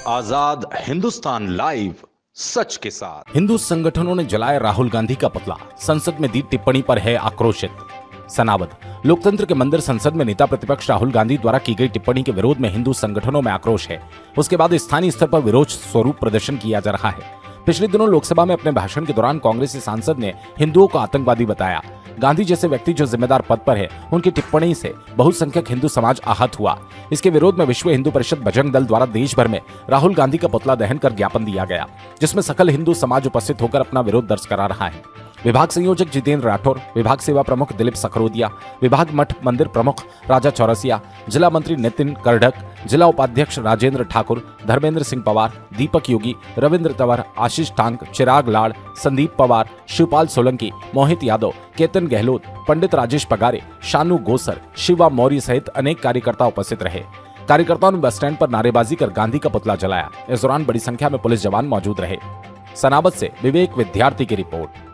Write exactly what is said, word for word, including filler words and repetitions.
आजाद Hindustan live, सच के साथ। हिंदू संगठनों ने जलाया राहुल गांधी का पुतला, संसद में दी टिप्पणी पर है आक्रोशित। सनावद लोकतंत्र के मंदिर संसद में नेता प्रतिपक्ष राहुल गांधी द्वारा की गई टिप्पणी के विरोध में हिंदू संगठनों में आक्रोश है। उसके बाद स्थानीय स्तर पर विरोध स्वरूप प्रदर्शन किया जा रहा है। पिछले दिनों लोकसभा में अपने भाषण के दौरान कांग्रेसी सांसद ने हिंदुओं को आतंकवादी बताया। गांधी जैसे व्यक्ति जो जिम्मेदार पद पर है, उनकी टिप्पणी से बहुसंख्यक हिंदू समाज आहत हुआ। इसके विरोध में विश्व हिंदू परिषद बजरंग दल द्वारा देश भर में राहुल गांधी का पुतला दहन कर ज्ञापन दिया गया, जिसमें सकल हिंदू समाज उपस्थित होकर अपना विरोध दर्ज करा रहा है। विभाग संयोजक जितेंद्र राठौर, विभाग सेवा प्रमुख दिलीप सखरोदिया, विभाग मठ मंदिर प्रमुख राजा चौरसिया, जिला मंत्री नितिन करडक, जिला उपाध्यक्ष राजेंद्र ठाकुर, धर्मेंद्र सिंह पवार, दीपक योगी, रविंद्र तंवर, आशीष टांक, चिराग लाड़, संदीप पवार, शिवपाल सोलंकी, मोहित यादव, केतन गहलोत, पंडित राजेश पगारे, शानू गोसर, शिवा मौर्य सहित अनेक कार्यकर्ता उपस्थित रहे। कार्यकर्ताओं ने बस स्टैंड पर नारेबाजी कर गांधी का पुतला जलाया। इस दौरान बड़ी संख्या में पुलिस जवान मौजूद रहे। सनावद से विवेक विद्यार्थी की रिपोर्ट।